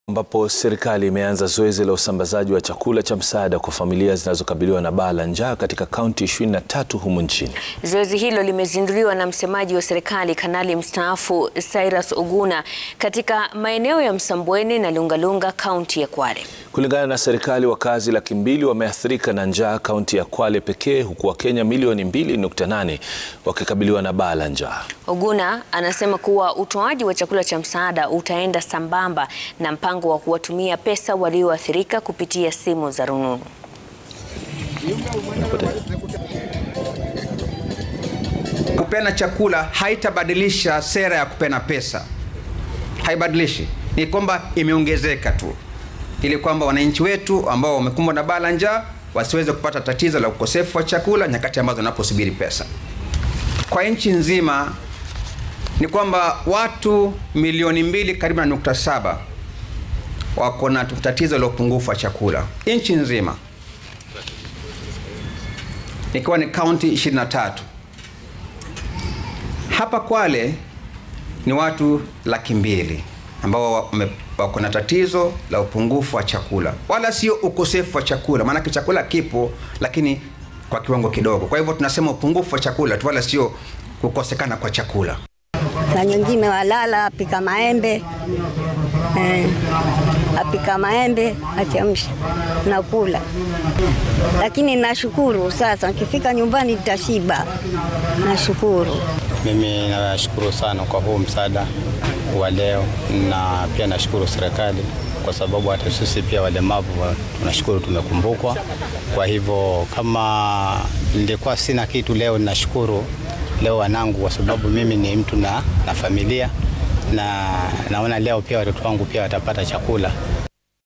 Ambapo serikali imeanza zoezi la usambazaji wa chakula cha msaada kwa familia zinazokabiliwa na baa la njaa katika kaunti 23 humu nchini. Zoezi hilo limezinduliwa na msemaji wa serikali Kanali mstaafu Cyrus Oguna katika maeneo ya Msambweni na Lungalunga kaunti ya Kwale. Kulingana na serikali, wakazi 200,000 wameathirika na njaa kaunti ya Kwale pekee, huku Wakenya milioni 2.8 wakikabiliwa na baa la njaa. Oguna anasema kuwa utoaji wa chakula cha msaada utaenda sambamba na mpango wa kuwatumia pesa walioathirika kupitia simu za rununu. Kupeana chakula haitabadilisha sera ya kupeana pesa. Haibadilishi. Ni kwamba imeongezeka tu, ili kwamba wananchi wetu ambao wamekumbwa na baa la njaa wasiweze kupata tatizo la ukosefu wa chakula nyakati ambazo wanaposubiri pesa. Kwa nchi nzima ni kwamba watu milioni 2 karibu na 7 wako na tatizo la upungufu wa chakula nchi nzima, ikiwa ni kaunti 23. Hapa Kwale ni watu 200,000 ambao wako na tatizo la upungufu wa chakula, wala sio ukosefu wa chakula, maana chakula kipo lakini kwa kiwango kidogo. Kwa hivyo tunasema upungufu wa chakula tu, wala sio kukosekana kwa chakula. Saa nyingine walala apika maembe, apika maembe achemsha na kula. Lakini nashukuru sasa nikifika nyumbani nitashiba. Nashukuru. Mimi nashukuru sana kwa huu msaada wa leo, na pia nashukuru serikali kwa sababu hata sisi pia walemavu tunashukuru tumekumbukwa. Kwa hivyo kama nilikuwa sina kitu leo, nashukuru leo wanangu kwa sababu mimi ni mtu na familia, na naona leo pia watoto wangu pia watapata chakula.